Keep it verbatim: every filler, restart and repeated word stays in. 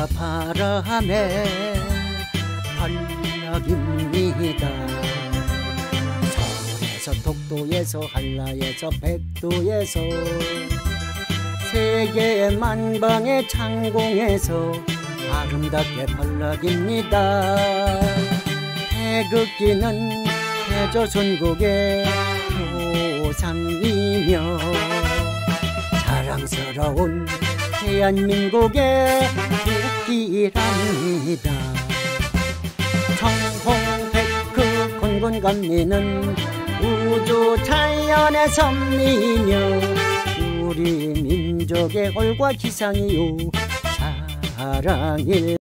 바다 바람에 한락입니다. 서울에서 독도에서 한라에서 백두에서 세계 만방의 창공에서 아름답게 발락입니다. 태극기는 대조선국의 표상이며 자랑스러운 대한민국의 국기랍니다. 청홍백그 곤곤감리는 우주 자연의 섭리며 우리 민족의 얼과 기상이요 사랑일